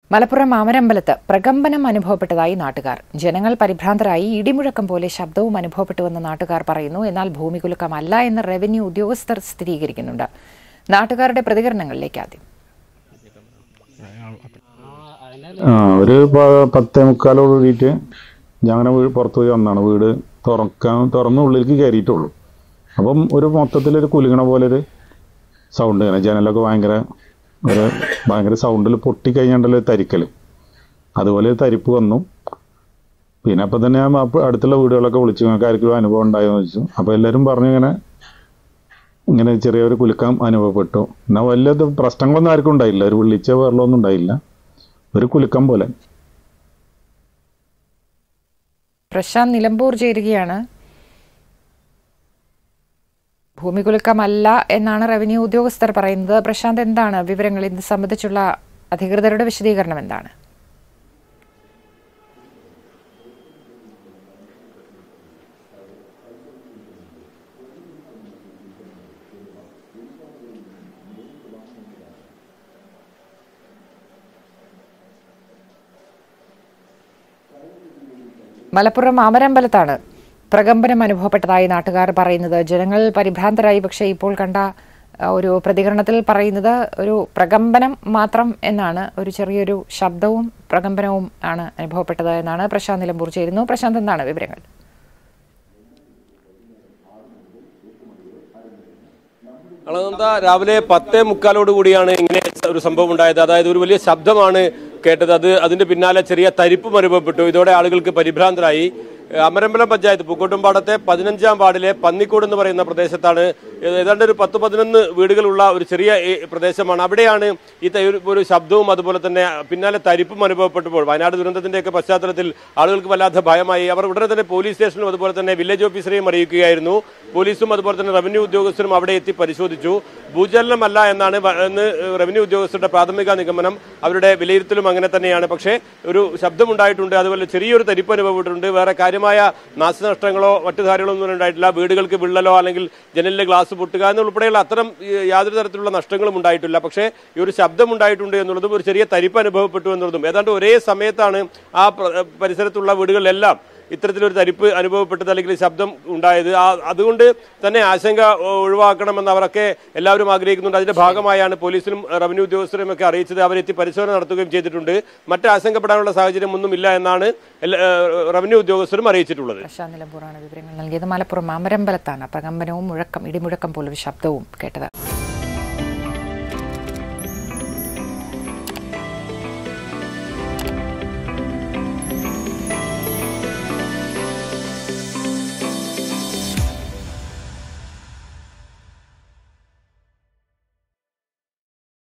മലപ്പുറം ആമരമ്പലത്ത് പ്രകമ്പനം അനുഭവപ്പെട്ടതായി നാട്ടുകാർ. ജനങ്ങൾ പരിഭ്രാന്തരായി ഇടിമുഴക്കം പോലെ ശബ്ദവും അനുഭവപ്പെട്ടുവെന്ന് നാട്ടുകാർ പറയുന്നു. എന്നാൽ ഭൂമികുലുക്കമല്ല എന്ന് റവന്യൂ ഉദ്യോഗസ്ഥർ സ്ഥിരീകരിക്കുന്നുണ്ട്. നാട്ടുകാരുടെ പ്രതികരണങ്ങളിലേക്ക് ആദ്യം. ഒരു 10:45 കൂടിയിട്ട് ഞാൻ പുറത്തു പോയി വന്നാണ്. വീട് തുറന്ന് ഉള്ളിലേക്ക് കയറിയിട്ടുള്ളൂ. അപ്പം ഒരു മൊത്തത്തിലൊരു കുലുങ്ങണ പോലെ ഒരു സൗണ്ട്, ഇങ്ങനെ ജനലൊക്കെ ഭയങ്കര സൗണ്ടിൽ പൊട്ടിക്കഴിഞ്ഞാണ്ടല്ലോ തരിക്കൽ, അതുപോലെ തരിപ്പ് വന്നു. പിന്നെ അപ്പം തന്നെ ഞാൻ അടുത്തുള്ള വീടുകളൊക്കെ വിളിച്ചു, നിങ്ങൾക്ക് ആർക്കും അനുഭവം ഉണ്ടായെന്ന് ചോദിച്ചു. അപ്പോൾ എല്ലാവരും പറഞ്ഞു ഇങ്ങനെ ചെറിയൊരു കുലുക്കം അനുഭവപ്പെട്ടു. എന്നാൽ വലിയ പ്രശ്നങ്ങളൊന്നും ആർക്കും ഉണ്ടായില്ല, ഒരു വിളിച്ച വെള്ളമൊന്നും ഉണ്ടായില്ല, ഒരു കുലുക്കം പോലെ. പ്രശാന്ത് നിലമ്പൂർ ചേരുകയാണ്. ഭൂമികുലുക്കമല്ല എന്നാണ് റവന്യൂ ഉദ്യോഗസ്ഥർ പറയുന്നത്. പ്രശാന്ത്, എന്താണ് വിവരങ്ങൾ? ഇത് സംബന്ധിച്ചുള്ള അധികൃതരുടെ വിശദീകരണം എന്താണ്? മലപ്പുറം ആമരമ്പലത്താണ് പ്രകമ്പനം അനുഭവപ്പെട്ടതായി നാട്ടുകാർ പറയുന്നത്. ജനങ്ങൾ പരിഭ്രാന്തരായി. പക്ഷേ ഇപ്പോൾ കണ്ട ഒരു പ്രതികരണത്തിൽ പറയുന്നത് ഒരു പ്രകമ്പനം മാത്രം എന്നാണ്. ഒരു ചെറിയൊരു ശബ്ദവും പ്രകമ്പനവും ആണ് അനുഭവപ്പെട്ടത് എന്നാണ്. പ്രശാന്ത് നിലമ്പൂർ ചേരുന്നു. പ്രശാന്ത്, എന്താണ് വിവരങ്ങൾ? രാവിലെ 10:45 കൂടിയാണ് ഇങ്ങനെ ഒരു സംഭവം ഉണ്ടായത്. അതായത് ഒരു വലിയ ശബ്ദമാണ് കേട്ടത്. അതിന്റെ പിന്നാലെ ചെറിയ തരിപ്പും അനുഭവപ്പെട്ടു. ഇതോടെ ആളുകൾക്ക് പരിഭ്രാന്തരായി. അമരമ്പലം പഞ്ചായത്ത് പൂക്കോട്ടുംപാടത്തെ 15-ാം വാർഡിലെ പന്നിക്കോട് എന്ന് പറയുന്ന പ്രദേശത്താണ്. ഏതാണ്ട് ഒരു 10-11 വീടുകളുള്ള ഒരു ചെറിയ പ്രദേശമാണ്. അവിടെയാണ് ഈ ഒരു ശബ്ദവും അതുപോലെ തന്നെ പിന്നാലെ തരിപ്പും അനുഭവപ്പെട്ടപ്പോൾ വയനാട് ദുരന്തത്തിന്റെയൊക്കെ പശ്ചാത്തലത്തിൽ ആളുകൾക്ക് വല്ലാത്ത ഭയമായി. അവർ ഉടനെ തന്നെ പോലീസ് സ്റ്റേഷനും അതുപോലെ തന്നെ വില്ലേജ് ഓഫീസറെയും അറിയിക്കുകയായിരുന്നു. പോലീസും അതുപോലെ തന്നെ റവന്യൂ ഉദ്യോഗസ്ഥരും അവിടെ എത്തി പരിശോധിച്ചു. ഭൂചലനമല്ല എന്നാണ് റവന്യൂ ഉദ്യോഗസ്ഥരുടെ പ്രാഥമിക നിഗമനം. അവരുടെ വിലയിരുത്തലും അങ്ങനെ തന്നെയാണ്. പക്ഷേ ഒരു ശബ്ദമുണ്ടായിട്ടുണ്ട്, അതുപോലെ ചെറിയൊരു തരിപ്പ് അനുഭവപ്പെട്ടിട്ടുണ്ട്. വേറെ കാര്യമായ നാശനഷ്ടങ്ങളോ മറ്റു കാര്യങ്ങളൊന്നും ഉണ്ടായിട്ടില്ല. വീടുകൾക്ക് വിള്ളലോ അല്ലെങ്കിൽ ജനലിലെ ഗ്ലാസ് പൊട്ടുക എന്നുൾപ്പെടെയുള്ള അത്തരം യാതൊരു തരത്തിലുള്ള നഷ്ടങ്ങളും ഉണ്ടായിട്ടില്ല. പക്ഷേ ഈ ഒരു ശബ്ദം ഉണ്ടായിട്ടുണ്ട് എന്നുള്ളതും ഒരു ചെറിയ തരിപ്പ് അനുഭവപ്പെട്ടു എന്നുള്ളതും ഏതാണ്ട് ഒരേ സമയത്താണ് ആ പരിസരത്തുള്ള വീടുകളിലെല്ലാം ഇത്തരത്തിലൊരു തരിപ്പ് അനുഭവപ്പെട്ടത് അല്ലെങ്കിൽ ശബ്ദം ഉണ്ടായത്. അതുകൊണ്ട് തന്നെ ആശങ്ക ഒഴിവാക്കണമെന്ന് അവരൊക്കെ എല്ലാവരും ആഗ്രഹിക്കുന്നുണ്ട്. അതിന്റെ ഭാഗമായാണ് പോലീസിനും റവന്യൂ ഉദ്യോഗസ്ഥരും ഒക്കെ അറിയിച്ചത്. അവരെത്തി പരിശോധന നടത്തുകയും ചെയ്തിട്ടുണ്ട്. മറ്റ് ആശങ്കപ്പെടാനുള്ള സാഹചര്യം ഒന്നും ഇല്ല എന്നാണ് റവന്യൂ ഉദ്യോഗസ്ഥരും അറിയിച്ചിട്ടുള്ളത്. പ്രശാന്ത് നിലമ്പൂറാണ് വിവരങ്ങൾ നൽകിയത്. മലപ്പുറം ആമരമ്പലത്താണ് പ്രകമ്പനവും ഇടിമുഴക്കം പോലൊരു ശബ്ദവും കേട്ടത്.